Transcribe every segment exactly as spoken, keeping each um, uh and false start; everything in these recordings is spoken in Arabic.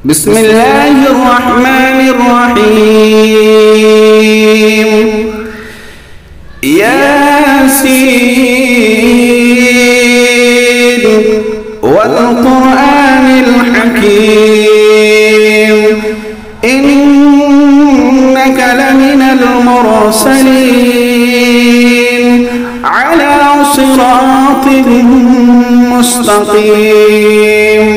بسم الله الرحمن الرحيم. ياسين والقرآن الحكيم إنك لمن المرسلين على صراط مستقيم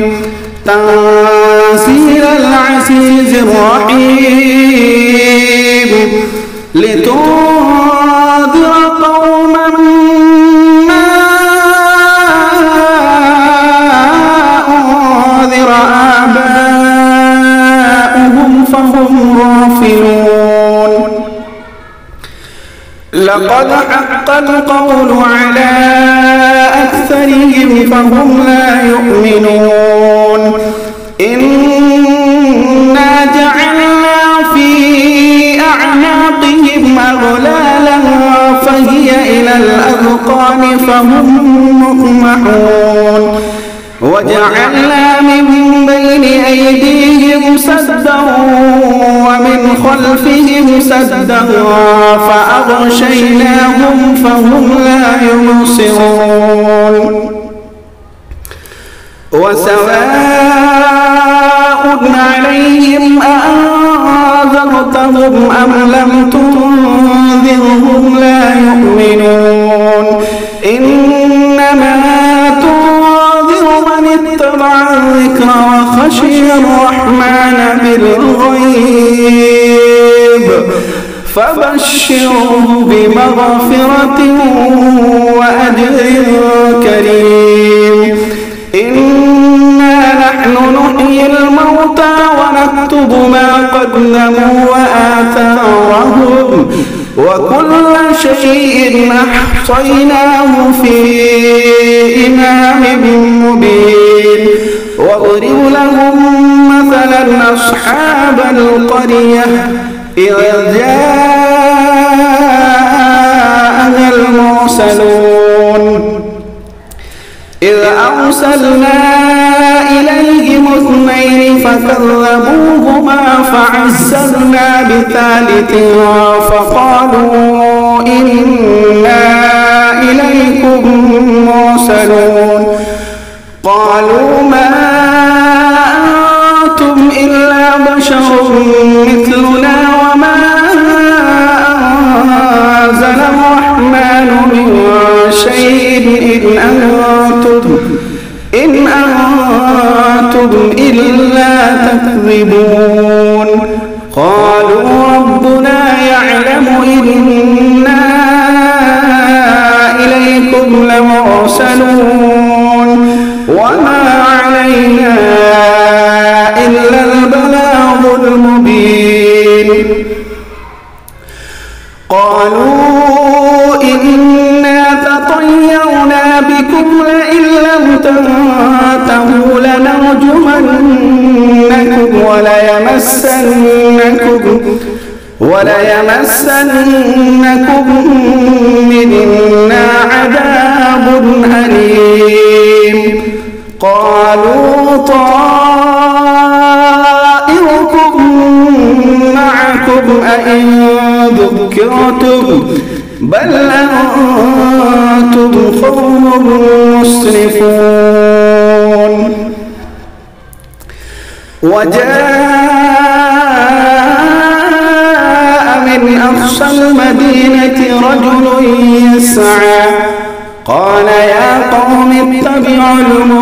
تنزيل العزيز الرحيم لتنذر قوما ما أنذر آباؤهم فهم غافلون. لقد حق القول على أكثرهم فهم لا يؤمنون. إنا جعلنا في أعناقهم أغلالا فهي إلى الأذقان فهم مقمحون. وجعلنا من بين أيديهم سدا ومن خلفهم سدا فأغشيناهم فهم لا يبصرون. وسواء عليهم أأنذرتهم أم لم تنذرهم لا يؤمنون. إنما تنذر من اتبع الذكر وخشي الرحمن بالغيب فبشره بمغفرة وأجر كريم. إنا نحن نحيي الموتى ونكتب ما قدموا وآثارهم وكل شيء أحصيناه في إمام مبين. واضرب لهم مثلا أصحاب القرية إذ جاءها المرسلون إذ أرسلنا إليهم اثنين فكذبوهما فعززنا بثالث فقالوا إنا إليكم مرسلون. قالوا ما أنتم إلا بشر مثلنا وما أنزل الرحمن من شيء إن أنتم إن أنتم إلا تكذبون. قالوا ربنا يعلم إنا إليكم لمرسلون وما علينا إلا البلاغ المبين. قالوا إنا تطيرنا بكم لئن لم تنتهوا لنرجمنكم وليمسنكم وليمسنكم منا عذاب أليم. قالوا طائركم معكم أئن ذكرتم بل أنتم قوم مسرفون. وجاء من أقصى المدينة رجل يسعى قال يا قوم اتبعوا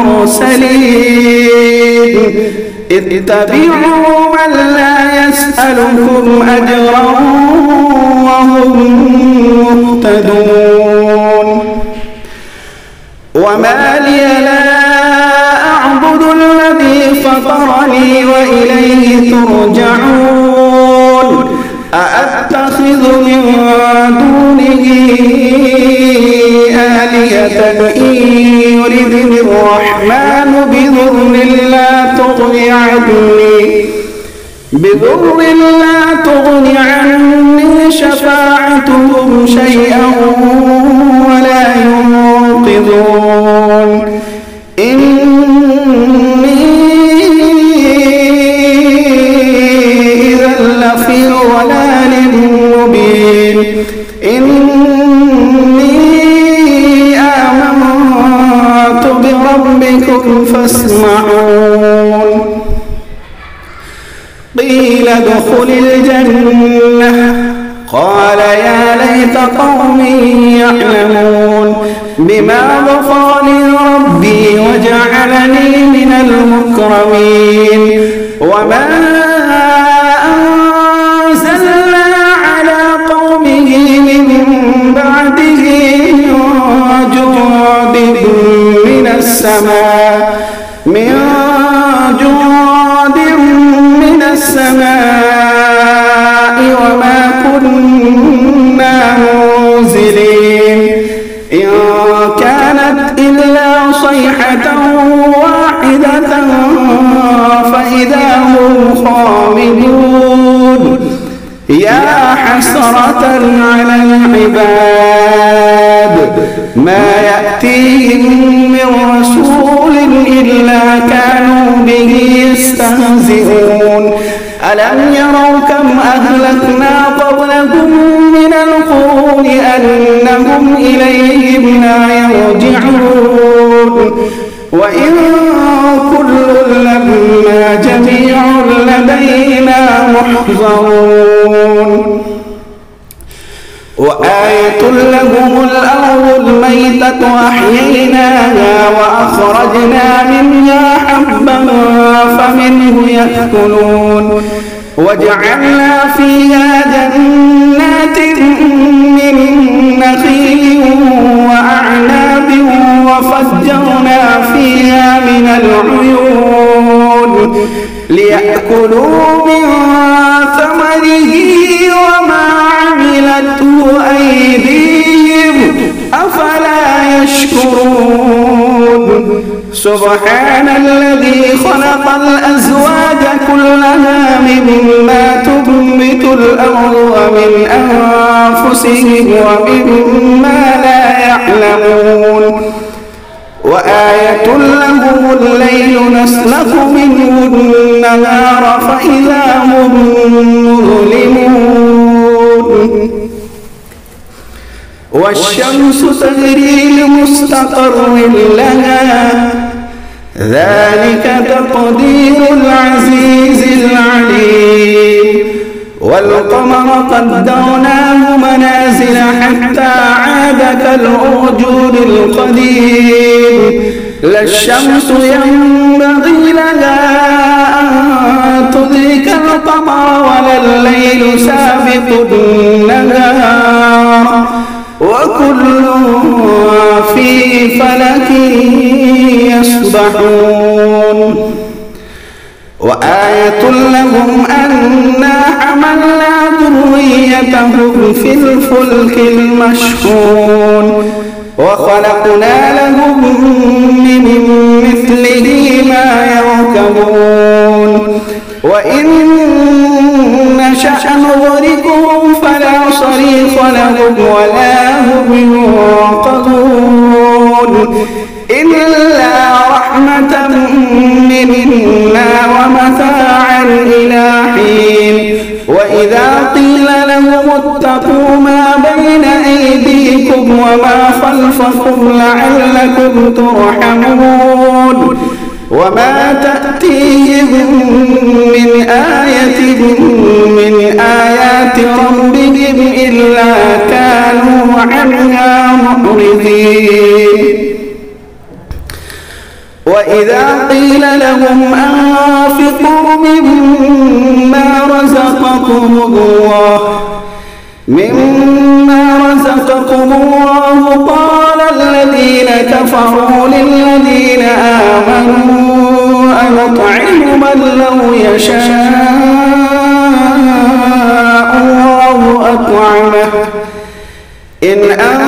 المرسلين اتبعوا من لا يسألكم أجرا وهم مهتدون. وما لي لا أعبد الذي فطرني وإليه ترجعون. أأتخذ من دونه آلهة إن يردني الرحمن بضر لا تغني عني بضر لا تغني عني شفاعتهم شيئا ولا ينقذون. إني قيل ادخل الجنة قال يا ليت قومي يعلمون بما غفر لي ربي وجعلني من المكرمين وما أنزلنا على قومه من بعده من جند من السماء من جند من السماء وما كنا منزلين إن كانت إلا صيحة واحدة فإذا هم خامدون يا حسرة على العباد ما يأتيهم من رسول إلا كانوا به يستهزئون ألم يروا كم أهلكنا قبلهم من القرون أنهم إليهم لا يرجعون وإن كل لما جميع لدينا محضرون وآية لهم الأرض الميتة أحييناها وأخرجنا منها حبا فمنه يأكلون وجعلنا فيها جنات من نخيل وأعناب وفجرنا فيها من العيون ليأكلوا من ثمره وما عملته أيديهم أفلا يشكرون سبحان الذي خلق الأزواج كلها مما تنبت الأرض ومن أنفسهم ومما لا يعلمون وآية لهم الليل نسلخ منه النهار فإذا هم مظلمون والشمس تجري لمستقر لها ذلك تقدير العزيز العليم والقمر قدرناه منازل حتى عاد كالعرجون القديم لا الشمس ينبغي لها أن تدرك القمر ولا الليل سابق النهار وكل في فلك يسبحون وآية لهم أنا حملنا ذريتهم في الفلك المشحون وخلقنا لهم من مثله ما يركبون وإن نشأ نغرقهم فلا صريخ لهم ولا هم ينقذون إلا رحمة منا ومتاعا إلى حين وإذا قيل لهم اتقوا ما بين أيديكم وما خلفكم لعلكم ترحمون وما تأتيهم من آية من آيات ربهم إلا كانوا عنها معرضين وإذا قيل لهم أنفقوا مما رزقكم الله مما رزقكم الله قال الذين كفروا للذين آمنوا أنطعم من لو يشاء الله أطعمه إن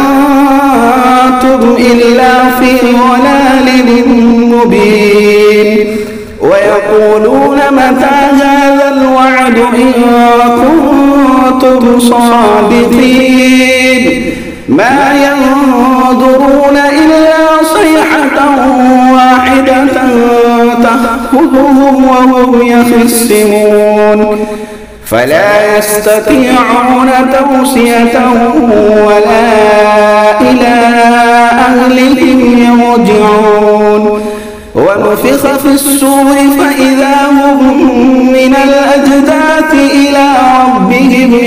أنتم إلا في ضلال مبين ويقولون متى هذا الوعد إن كنتم صادقين ما ينظرون إلا صيحة واحدة تأخذهم وهم يخصمون فلا يستطيعون توصية ولا إلى أهلهم يرجعون ونفخ في الصور فإذا هم من الأجداث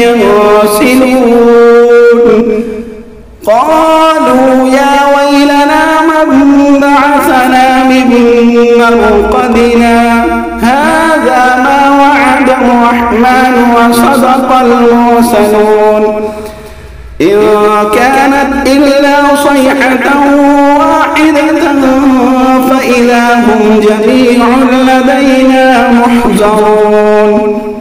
يغسلون قالوا يا ويلنا من بعثنا من مرقدنا هذا ما وعد الرحمن وصدق المرسلون إن كانت إلا صيحة واحدة فإذا هم جميع لدينا محضرون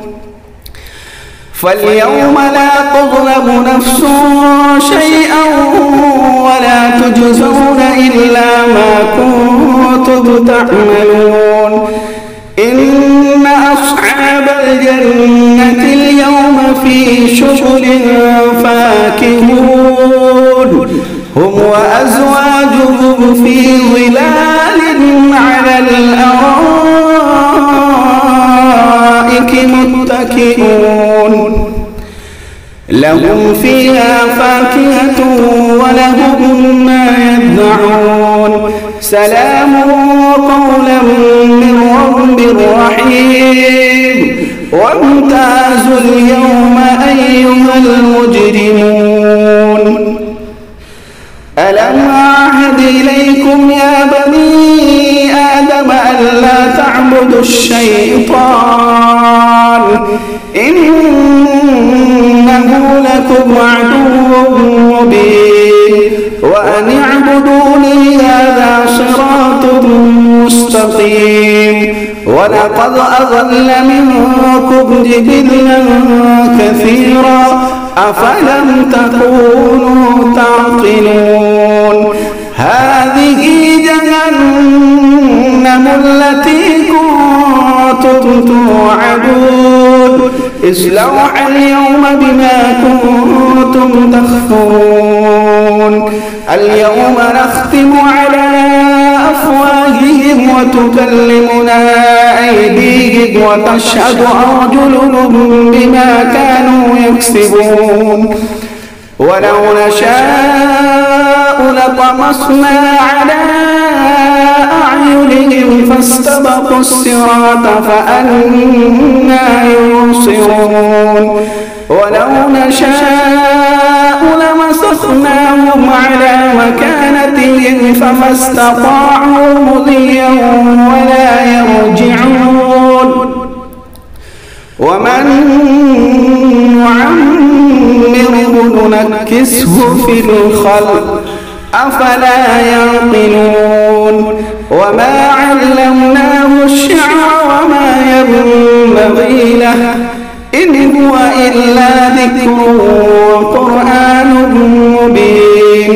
فاليوم لا تظلم نفس شيئا ولا تجزون إلا ما كنتم تعملون إن أصحاب الجنة اليوم في شغل فاكهون هم وأزواجهم في ظلال على الأرائك متكئون لهم فيها فاكهة ولهم ما يدعون سلام قولا من رب رحيم وامتازوا اليوم أيها المجرمون ألم أعهد إليكم يا بني آدم ألا تعبدوا الشيطان إنه لكم عدو مبين وأن اعبدوني هذا صراط مستقيم ولقد أضل منكم جبلا كثيرا أفلم تكونوا تعقلون هذه جهنم التي كنتم توعدون اصلوها اليوم بما كنتم تكفرون اليوم نختم على أفواههم وتكلمنا أيديهم وتشهد أرجلهم بما كانوا يكسبون ولو نشاء لطمسنا على أعينهم فاستبقوا الصراط فأنى يبصرون ولو نشاء لمسخناهم على مكانتهم فما استطاعوا مضيا ولا يرجعون ومن نعمره ننكسه في الخلق أفلا يعقلون وما علمناه الشعر وما ينبغي له إن هو إلا ذكر وقرآن مبين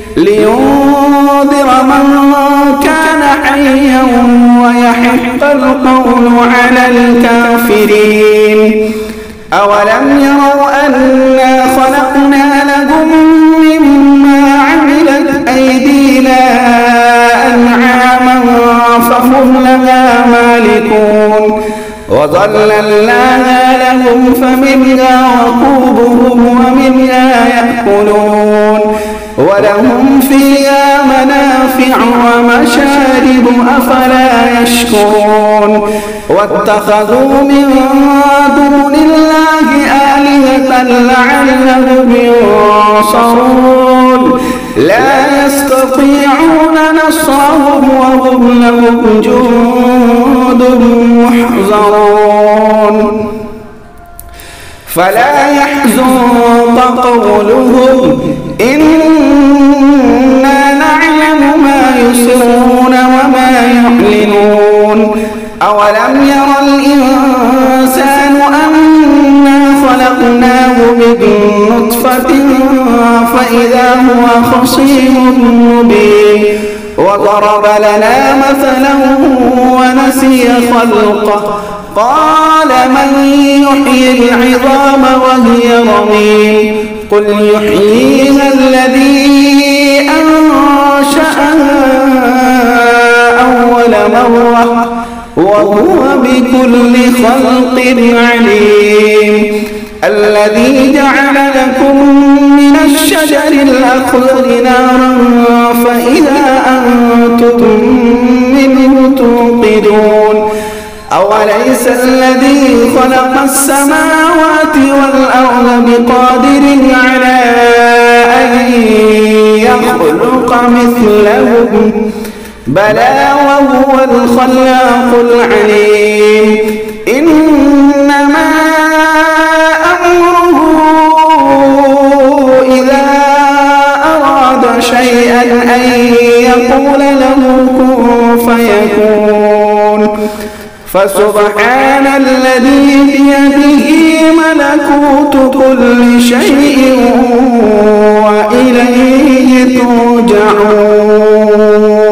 لينذر من كان حيا ويحق القول على الكافرين أولم يروا أنا خلقنا لهم مما عملت أيدينا أنعاما فهم لها مالكون وظللناها لهم فمنها ركوبهم ومنها يأكلون ولهم فيها منافع ومشارب أفلا يشكرون واتخذوا من دون الله آلهة لعلهم ينصرون لا يستطيعون نصرهم وهم لهم جند محضرون فلا يحزنك قولهم إنا نعلم ما يسرون وما يعلنون أولم ير الإنسان أنا خلقناه من نطفة فإذا هو خصيم مبين وضرب لنا مثلا ونسي خلقه قال من يحيي العظام وهي رميم قل يحييها الذي أنشأها أول مرة وهو بكل خلق عليم الذي جعل لكم من الشجر الأخضر نارا فإذا أنتم منه توقدون أوليس الذي خلق السماوات والأرض بقادر على أن يخلق مثلهم بلى وهو الخلاق العليم إنما أمره إذا أراد شيئا أن يقول له كن فيكون فسبحان الذي بيده ملكوت كل شيء وإليه ترجعون.